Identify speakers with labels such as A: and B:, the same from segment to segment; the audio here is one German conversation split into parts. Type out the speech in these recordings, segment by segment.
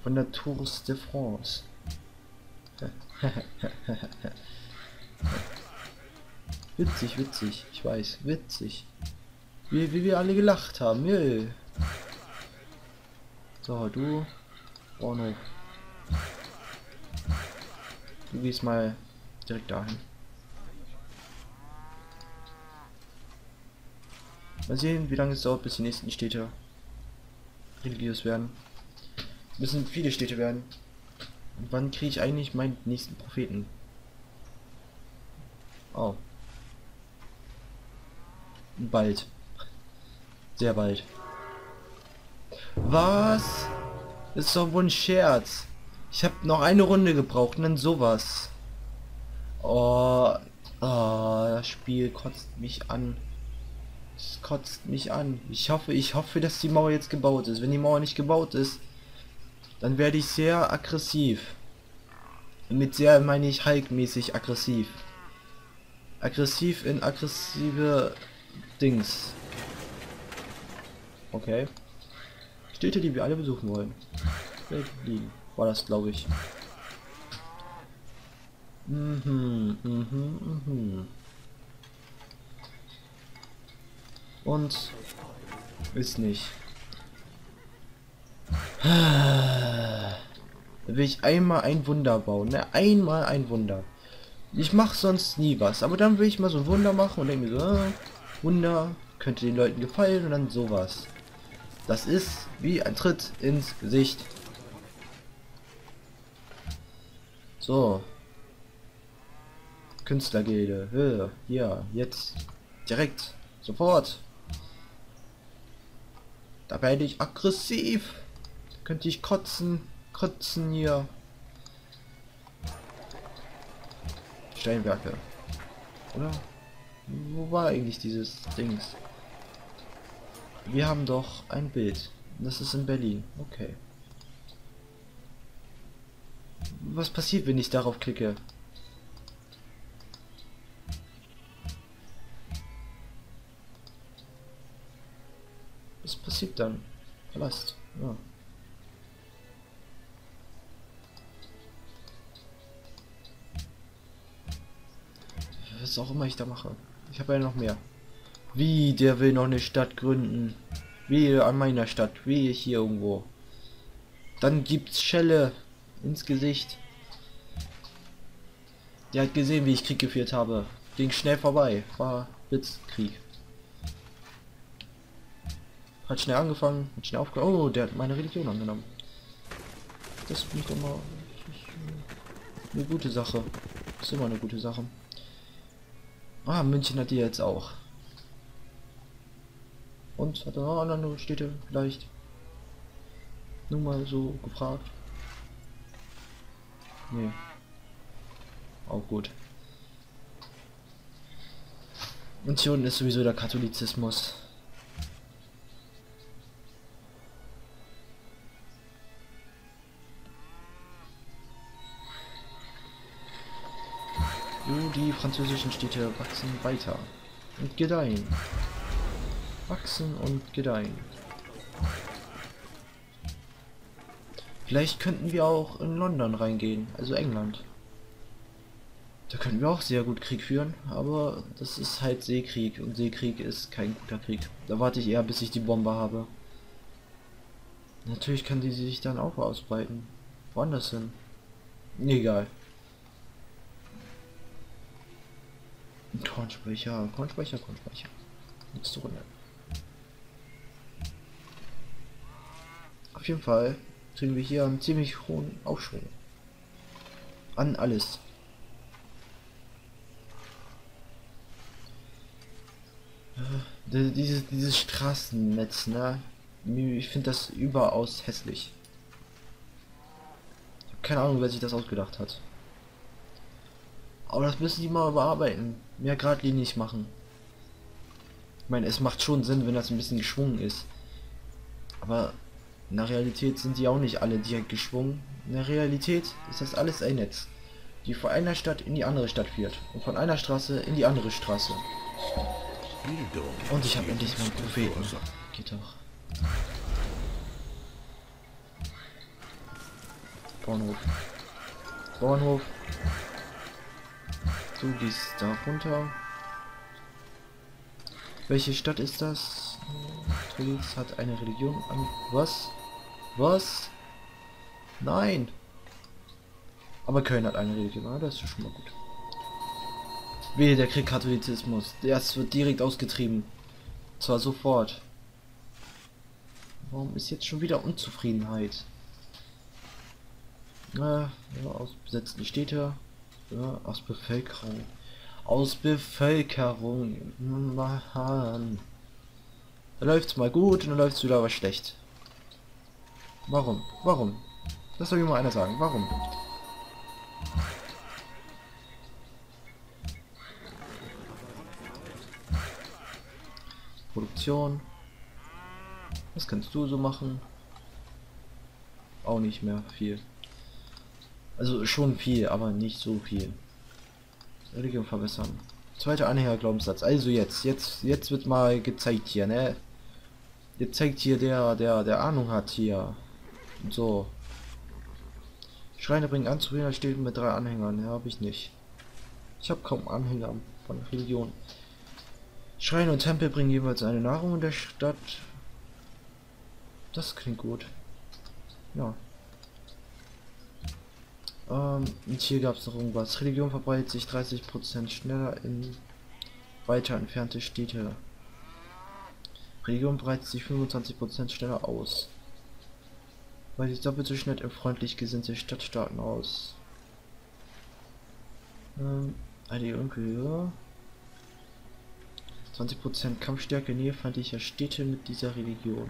A: Von der Tours de France. Witzig, witzig, ich weiß, witzig. Wie wir alle gelacht haben, yeah. So, du, Bahnhof. Du gehst mal direkt dahin. Mal sehen, wie lange es dauert, bis die nächsten Städte religiös werden. Müssen viele Städte werden. Und wann kriege ich eigentlich meinen nächsten Propheten? Oh. Bald. Sehr bald. Was? Das ist doch wohl ein Scherz. Ich habe noch eine Runde gebraucht und dann sowas. Oh, das Spiel kotzt mich an. Es kotzt mich an. Ich hoffe, dass die Mauer jetzt gebaut ist. Wenn die Mauer nicht gebaut ist, dann werde ich sehr aggressiv. Und mit sehr meine ich Hulk-mäßig aggressiv. Aggressiv in aggressive Dings. Okay. Städte, die wir alle besuchen wollen. Berlin war das, glaube ich. Und ist nicht. Da will ich einmal ein Wunder bauen, ne? Einmal ein Wunder. Ich mache sonst nie was, aber dann will ich mal so ein Wunder machen und denke mir so, Wunder könnte den Leuten gefallen und dann sowas. Das ist wie ein Tritt ins Gesicht. So. Künstlergilde. Ja, jetzt. Direkt. Sofort. Da werde ich aggressiv. Da könnte ich kotzen. Kotzen hier. Steinwerke. Oder? Wo war eigentlich dieses Dings? Wir haben doch ein Bild. Das ist in Berlin. Okay. Was passiert, wenn ich darauf klicke? Was passiert dann? Palast. Ja. Was auch immer ich da mache. Ich habe ja noch mehr. Wie, der will noch eine Stadt gründen. Wie an meiner Stadt. Wie hier irgendwo. Dann gibt's Schelle ins Gesicht. Der hat gesehen, wie ich Krieg geführt habe. Ging schnell vorbei. War Blitzkrieg. Hat schnell angefangen, hat schnell aufgehört. Oh, der hat meine Religion angenommen. Das finde ich doch mal eine gute Sache. Das ist immer eine gute Sache. Ah, München hat die jetzt auch. Und hat er noch andere Städte vielleicht? Nur mal so gefragt. Nee. Auch gut. Und hier unten ist sowieso der Katholizismus. Die französischen Städte wachsen weiter und gedeihen. Wachsen und gedeihen. Vielleicht könnten wir auch in London reingehen, also England. Da könnten wir auch sehr gut Krieg führen, aber das ist halt Seekrieg und Seekrieg ist kein guter Krieg. Da warte ich eher, bis ich die Bombe habe. Natürlich kann die sich dann auch ausbreiten. Woanders hin. Egal. Kornspeicher. Nächste Runde. Auf jeden Fall kriegen wir hier einen ziemlich hohen Aufschwung. An alles. Dieses Straßennetz, ne? Ich finde das überaus hässlich. Ich habe keine Ahnung, wer sich das ausgedacht hat. Aber das müssen die mal überarbeiten. Mehr geradlinig machen. Ich meine, es macht schon Sinn, wenn das ein bisschen geschwungen ist. Aber in der Realität sind die auch nicht alle direkt geschwungen. In der Realität ist das alles ein Netz, die von einer Stadt in die andere Stadt führt. Und von einer Straße in die andere Straße. Und ich habe endlich meinen Propheten. Geht doch. Bauernhof. Bauernhof. Du gehst da runter. Welche Stadt ist das? Troyes hat eine Religion an... Was? Was? Nein! Aber Köln hat eine Religion, ah, das ist schon mal gut. Wehe, der Krieg Katholizismus. Das wird direkt ausgetrieben. Zwar sofort. Warum ist jetzt schon wieder Unzufriedenheit? Ja, aus besetzten Städte. Ja, aus Bevölkerung. Aus Bevölkerung. Mann. Da läuft's mal gut und dann läuft's wieder aber schlecht. Warum? Warum? Das soll mir mal einer sagen. Warum? Produktion. Was kannst du so machen? Auch nicht mehr viel. Also schon viel, aber nicht so viel. Religion verbessern. Zweiter Anhängerglaubenssatz. Also jetzt wird mal gezeigt hier, ne? Jetzt zeigt hier der Ahnung hat hier. Und so. Schreine bringen Anzugehör steht mit 3 Anhängern. Ja, habe ich nicht. Ich habe kaum Anhänger von Religion. Schreine und Tempel bringen jeweils eine Nahrung in der Stadt. Das klingt gut. Ja. Und hier gab es noch irgendwas. Religion verbreitet sich 30% schneller in weiter entfernte Städte. Religion breitet sich 25% schneller aus. Weil sich doppelt so schnell in freundlich gesinnte Stadtstaaten aus. Die Onkel, 20% Kampfstärke Nähe feindlicher Städte mit dieser Religion.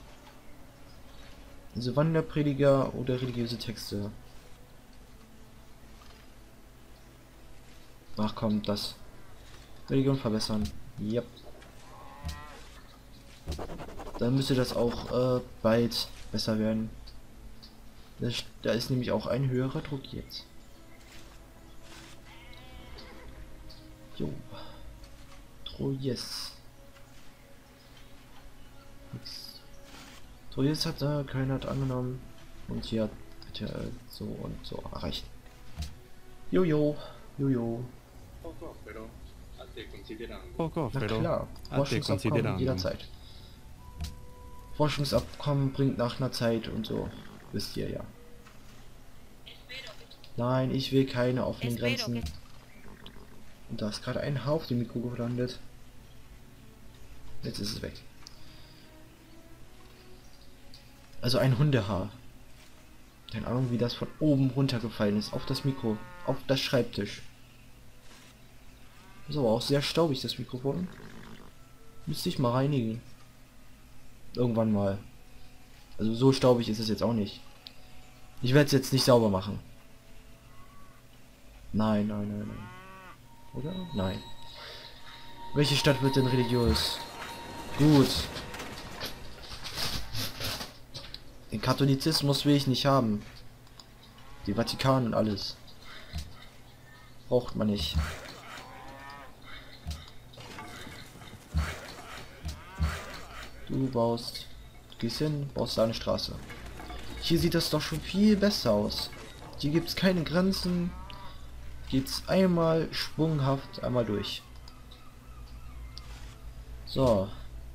A: Also Wanderprediger oder religiöse Texte. Ach komm, das. Religion verbessern. Yep. Dann müsste das auch bald besser werden. Da ist nämlich auch ein höherer Druck jetzt. Jo. Troyes. Troyes hat Köln hat angenommen. Und hier hat er so und so erreicht. Jojo. Jojo. Na klar. Forschungsabkommen jederzeit. Forschungsabkommen bringt nach einer Zeit und so. Wisst ihr ja. Nein, ich will keine offenen Grenzen. Und da ist gerade ein Haar auf dem Mikro gelandet. Jetzt ist es weg. Also ein Hundehaar. Keine Ahnung, wie das von oben runtergefallen ist. Auf das Mikro. Auf das Schreibtisch. Ist aber auch sehr staubig, das Mikrofon. Müsste ich mal reinigen. Irgendwann mal. Also so staubig ist es jetzt auch nicht. Ich werde es jetzt nicht sauber machen. Nein, nein, nein, nein. Oder? Nein. Welche Stadt wird denn religiös? Gut. Den Katholizismus will ich nicht haben. Die Vatikan und alles. Braucht man nicht. Du gehst hin, baust da eine Straße. Hier sieht das doch schon viel besser aus. Hier gibt es keine Grenzen. Geht's einmal schwunghaft einmal durch. So.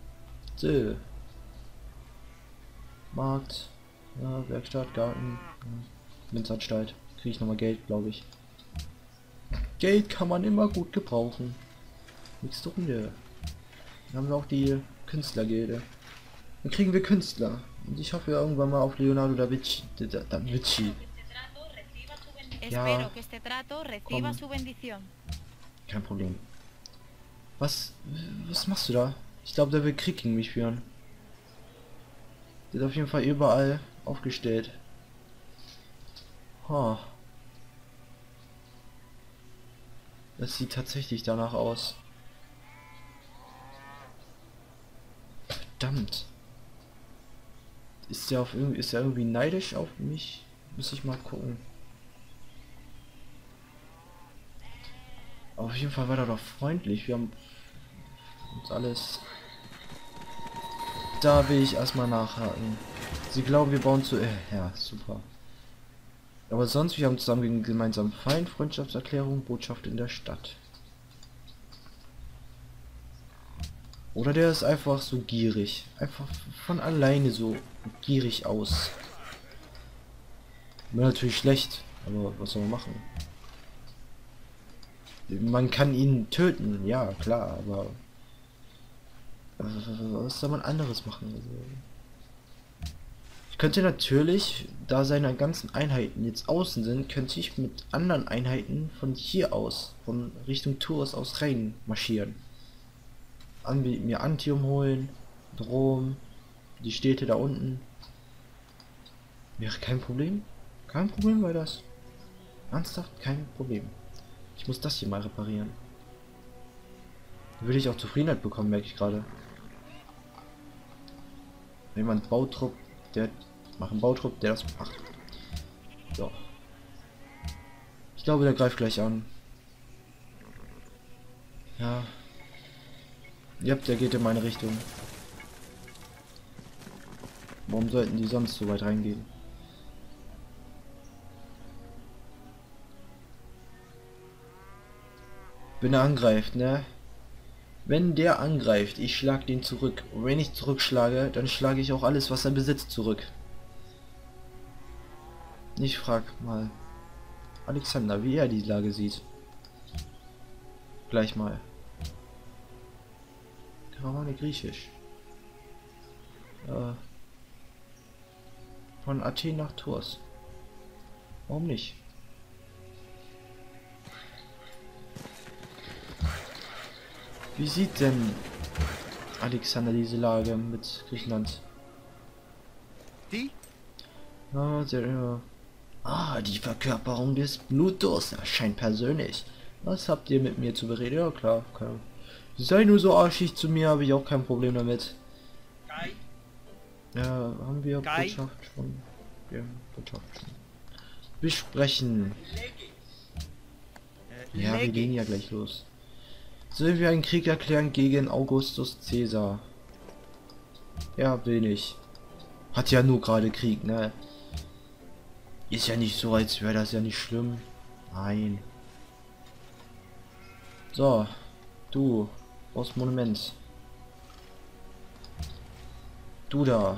A: Markt. Ja, Werkstatt, Garten. Münzanstalt. Kriege ich nochmal Geld, glaube ich. Geld kann man immer gut gebrauchen. Nächste Runde. Dann haben wir auch die Künstlergilde. Dann kriegen wir Künstler. Und ich hoffe irgendwann mal auf Leonardo da Vinci. Ja, komm. Kein Problem. Was machst du da? Ich glaube, der will Krieg gegen mich führen. Der ist auf jeden Fall überall aufgestellt. Oh. Das sieht tatsächlich danach aus. Verdammt. Ist der irgendwie neidisch auf mich? Muss ich mal gucken. Auf jeden Fall war er doch freundlich. Wir haben uns alles... Da will ich erstmal nachhaken. Sie glauben, wir bauen zu... ja, super. Aber sonst, wir haben zusammen gegen gemeinsamen Feind, Freundschaftserklärung, Botschaft in der Stadt. Oder der ist einfach so gierig. Einfach von alleine so gierig aus. Wäre natürlich schlecht, aber was soll man machen? Man kann ihn töten, ja klar, aber was soll man anderes machen? Also, ich könnte natürlich, da seine ganzen Einheiten jetzt außen sind, könnte ich mit anderen Einheiten von hier aus, von Richtung Tours aus rein marschieren. Mir Antium holen, Rom, die Städte da unten. Wäre kein Problem. Kein Problem bei das. Ernsthaft kein Problem. Ich muss das hier mal reparieren. Da würde ich auch Zufriedenheit bekommen, merke ich gerade. Jemand Bautrupp, der macht einen Bautrupp, der das macht. So. Ich glaube, der greift gleich an. Ja. Ja, der geht in meine Richtung. Warum sollten die sonst so weit reingehen? Wenn er angreift, ne? Wenn der angreift, ich schlag den zurück. Und wenn ich zurückschlage, dann schlage ich auch alles, was er besitzt, zurück. Ich frag mal Alexander, wie er die Lage sieht. Gleich mal. Karawane Griechisch. Von Athen nach Tours. Warum nicht? Wie sieht denn Alexander diese Lage mit Griechenland?
B: Die?
A: Die Verkörperung des Blutos erscheint persönlich. Was habt ihr mit mir zu bereden? Ja klar, klar. Sei nur so arschig zu mir, habe ich auch kein Problem damit.
B: Kai?
A: Ja, haben wir
B: Kai?
A: Botschaft schon? Ja, Botschaft schon. Besprechen. Ja, wir gehen ja gleich los. Sollen wir einen Krieg erklären gegen Augustus Caesar? Ja, will nicht. Hat ja nur gerade Krieg, ne? Ist ja nicht so, als wäre das ja nicht schlimm. Nein. So, du aus Monument. Du da.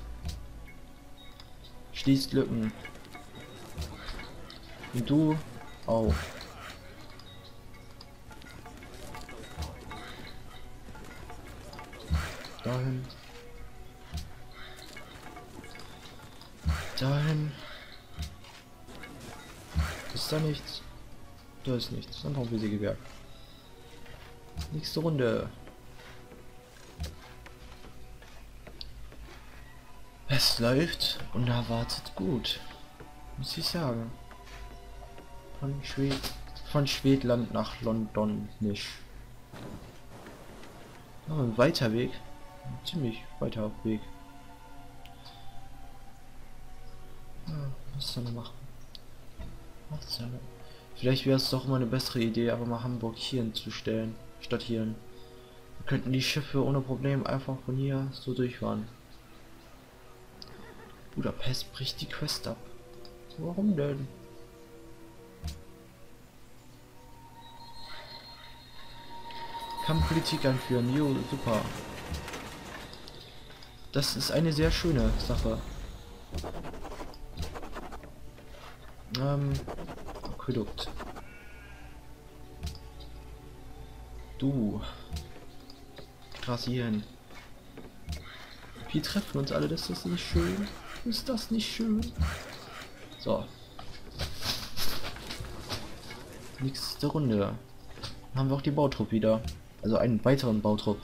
A: Schließt Lücken. Und du auch. Dahin. Dahin. Ist da nichts? Da ist nichts. Dann brauchen wir Sägewerk. Nächste Runde. Es läuft unerwartet gut. Muss ich sagen. Von Schwedland nach London nicht. Aber ein weiter Weg. Ein ziemlich weiter Weg. Was soll man machen? Was soll man? Vielleicht wäre es doch mal eine bessere Idee, aber mal Hamburg hier hinzustellen, statt hier. Wir könnten die Schiffe ohne Problem einfach von hier so durchfahren. Budapest bricht die Quest ab. Warum denn? Kann Politik einführen. Jo, super. Das ist eine sehr schöne Sache. Aquädukt. Du. Straße hier hin. Wir treffen uns alle, das ist nicht schön. Ist das nicht schön? So. Nächste Runde. Dann haben wir auch die Bautrupp wieder. Also einen weiteren Bautrupp.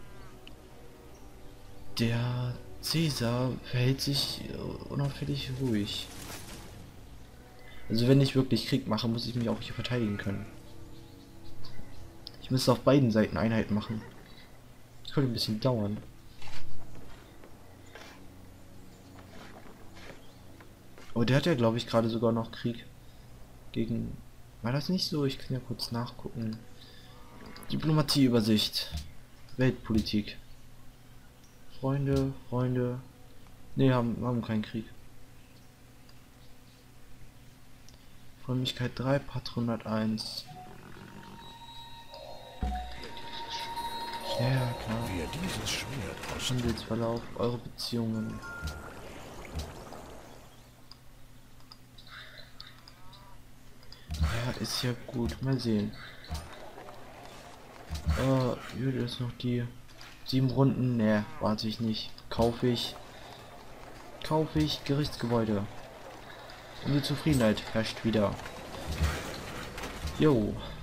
A: Der Caesar verhält sich unauffällig ruhig. Also wenn ich wirklich Krieg mache, muss ich mich auch hier verteidigen können. Ich müsste auf beiden Seiten Einheiten machen. Das könnte ein bisschen dauern. Aber der hat ja, glaube ich, gerade sogar noch Krieg gegen... War das nicht so? Ich kann ja kurz nachgucken. Diplomatieübersicht. Weltpolitik. Freunde, Freunde. Ne, haben keinen Krieg. Frömmigkeit 3, Patronat 1. Ja, klar.
C: Wer dieses Schwert aus
A: Handelsverlauf, eure Beziehungen. Ja, ist ja gut. Mal sehen. Hier ist noch die 7 Runden. Ne, warte ich nicht. Kaufe ich. Gerichtsgebäude. Und die Zufriedenheit herrscht wieder. Jo.